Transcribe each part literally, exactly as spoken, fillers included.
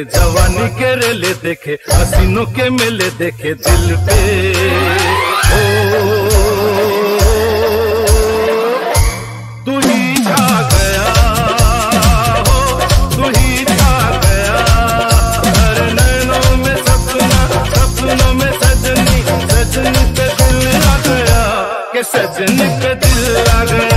जवानी के रेले देखे, हसीनों के मेले देखे दिल पे। ओ तू ही छा गया हो, तू ही छा गया, हर नैनों में सपना, सपनों में सजनी, सजनी पे दिल आ गया, के सजनी पे दिल आ गया।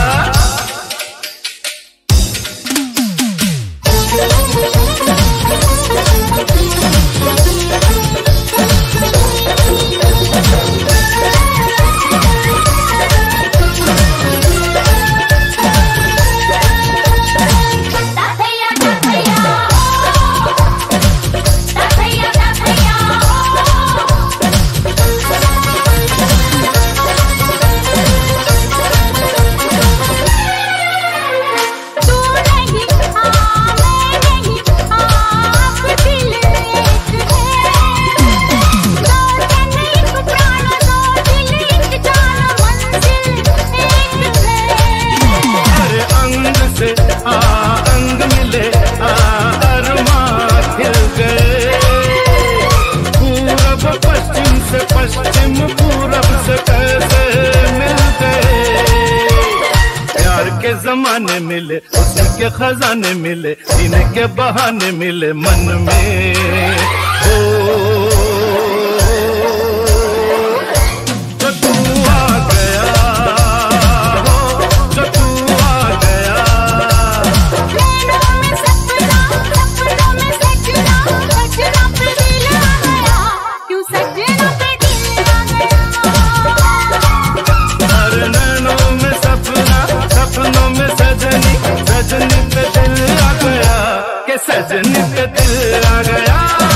पश्चिम पूरब से कैसे मिल गए, प्यार के जमाने मिले, हुस्न के खजाने मिले, जीने के बहाने मिले मन में। हो जो तू आ गया हो, जो तू आ गया, नैनों में सपना, सपनों में सजना, सजना पे दिल आ गया, क्यों सजना पे सजनी पे दिल आ गया, के सजनी पे दिल आ गया।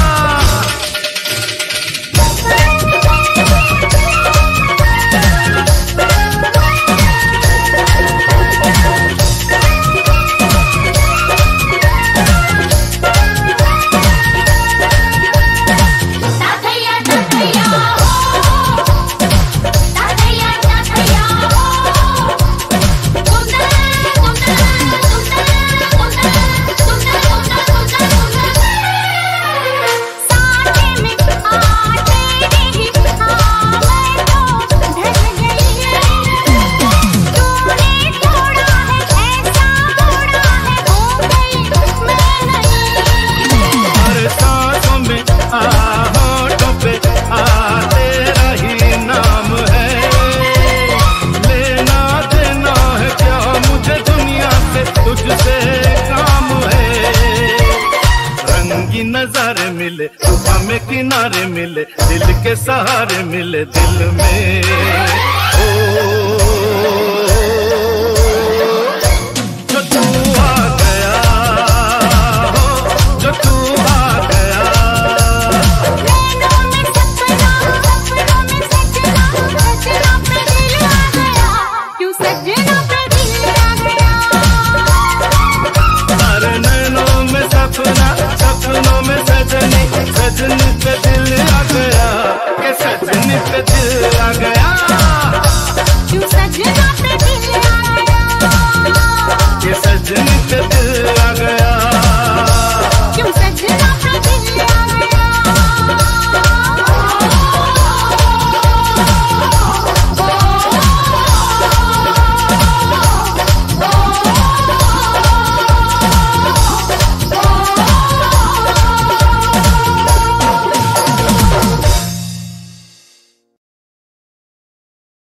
नजारे मिले, सुबह में किनारे मिले, दिल के सहारे मिले दिल में।